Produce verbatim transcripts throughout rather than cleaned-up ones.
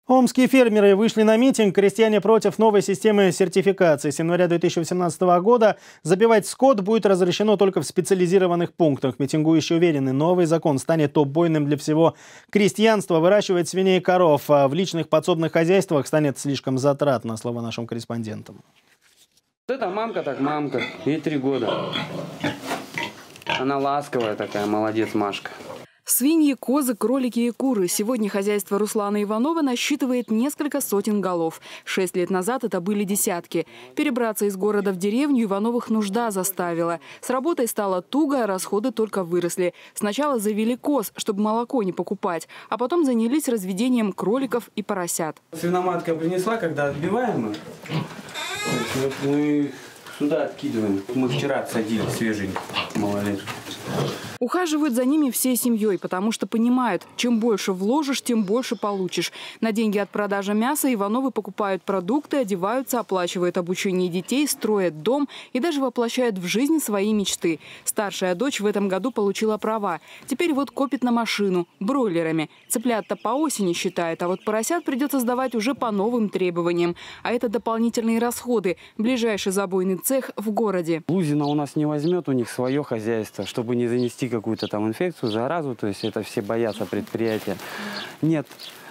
Омские фермеры вышли на митинг. Крестьяне против новой системы сертификации. С января две тысячи восемнадцатого года забивать скот будет разрешено только в специализированных пунктах. Митингующие уверены, новый закон станет убойным для всего крестьянства. Выращивать свиней и коров а в личных подсобных хозяйствах станет слишком затратно, слова нашим корреспондентам. Это мамка так мамка, ей три года. Она ласковая такая, молодец Машка. Свиньи, козы, кролики и куры. Сегодня хозяйство Руслана Иванова насчитывает несколько сотен голов. Шесть лет назад это были десятки. Перебраться из города в деревню Ивановых нужда заставила. С работой стало туго, а расходы только выросли. Сначала завели коз, чтобы молоко не покупать, а потом занялись разведением кроликов и поросят. Свиноматка принесла, когда отбиваем их, вот мы сюда откидываем. Мы вчера отсадили свеженьких малолеток. Ухаживают за ними всей семьей, потому что понимают, чем больше вложишь, тем больше получишь. На деньги от продажи мяса Ивановы покупают продукты, одеваются, оплачивают обучение детей, строят дом и даже воплощают в жизнь свои мечты. Старшая дочь в этом году получила права. Теперь вот копит на машину бройлерами. Цыплят-то по осени считает, а вот поросят придется сдавать уже по новым требованиям. А это дополнительные расходы. Ближайший забойный цех в городе. Лузина у нас не возьмет, у них свое хозяйство, чтобы не занести какую-то там инфекцию, заразу, то есть это все боятся предприятия. Нет.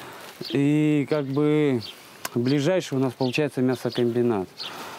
И как бы ближайший у нас получается мясокомбинат.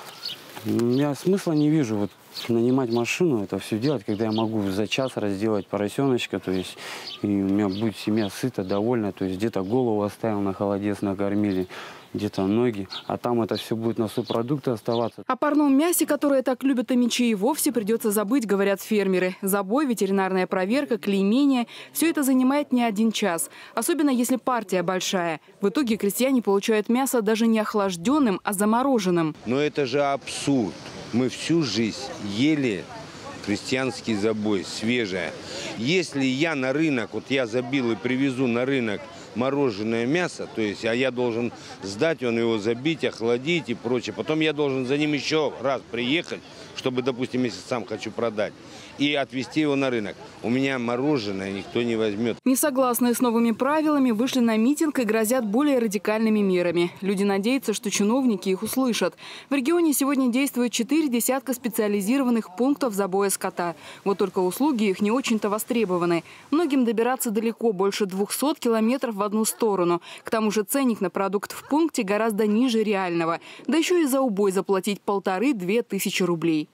Я смысла не вижу вот нанимать машину, это все делать, когда я могу за час разделать поросеночка, то есть и у меня будет семья сыта, довольна, то есть где-то голову оставил на холодец, накормили, где-то ноги, а там это все будет на субпродукты оставаться. О парном мясе, которое так любят омичи, и вовсе придется забыть, говорят фермеры. Забой, ветеринарная проверка, клеймение – все это занимает не один час. Особенно если партия большая. В итоге крестьяне получают мясо даже не охлажденным, а замороженным. Но это же абсурд. Мы всю жизнь ели крестьянский забой, свежее. Если я на рынок, вот я забил и привезу на рынок мороженое мясо, то есть, а я должен сдать, он его забить, охладить и прочее. Потом я должен за ним еще раз приехать, чтобы, допустим, если сам хочу продать, и отвезти его на рынок. У меня мороженое никто не возьмет. Несогласные с новыми правилами вышли на митинг и грозят более радикальными мерами. Люди надеются, что чиновники их услышат. В регионе сегодня действует четыре десятка специализированных пунктов забоя скота. Вот только услуги их не очень-то востребованы. Многим добираться далеко, больше двухсот километров в одну сторону. К тому же ценник на продукт в пункте гораздо ниже реального. Да еще и за убой заплатить полторы-две тысячи рублей.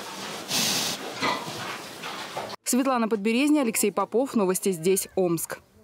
Светлана Подберезня, Алексей Попов. Новости здесь, Омск.